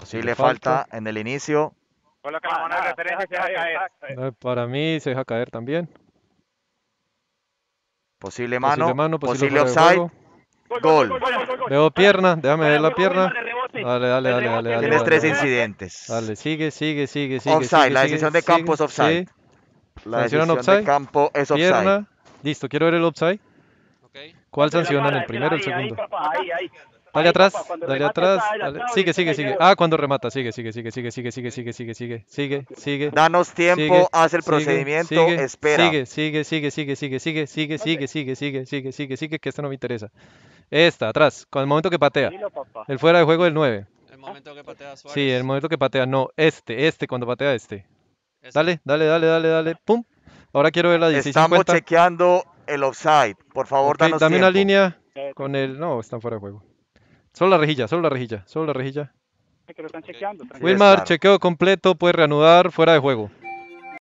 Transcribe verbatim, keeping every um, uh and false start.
Posible falta en el inicio. Coloca la mano de referencia y se deja caer. Eh, Para mí se deja caer también. Posible Posible mano. mano, posible Posible fuera de offside. juego. Gol. Veo pierna, déjame ver la pierna. Dale, dale, dale, dale, dale. Tienes dale, tres dale. incidentes. Dale, sigue, sigue, sigue, sigue. Offside, sigue, la sigue, decisión de campo es sigue, offside. sí. La Sancionan decisión de offside. campo es offside. Pierna. Listo, quiero ver el offside. Ok. ¿Cuál sancionan? ¿El primero o el segundo? Dale atrás, dale atrás, dale. Sigue, sigue, sigue. Ah, cuando remata, sigue, sigue, sigue, sigue, sigue, sigue, sigue, sigue, sigue, sigue, sigue. Danos tiempo, Sigue, haz el sigue, procedimiento, sigue, espera. Sigue, sigue, sigue, sigue, sigue, sigue, sigue, sigue, sigue, sigue, sigue, sigue, sigue, que esta no me interesa. Esta, atrás, con el momento que patea. El fuera de juego del nueve. El momento que patea Suárez. Sí, el momento que patea, no, este, este, cuando patea este. Ese. Dale, dale, dale, dale, dale, pum. Ahora quiero ver la dieciséis Estamos cincuenta. chequeando el offside. Por favor, Ok, danos dame tiempo. una línea con el... No, están fuera de juego. Solo la rejilla, solo la rejilla, solo la rejilla. Que lo están chequeando. tranquilo. Sí, Wilmar, claro. chequeo completo, puede reanudar, fuera de juego.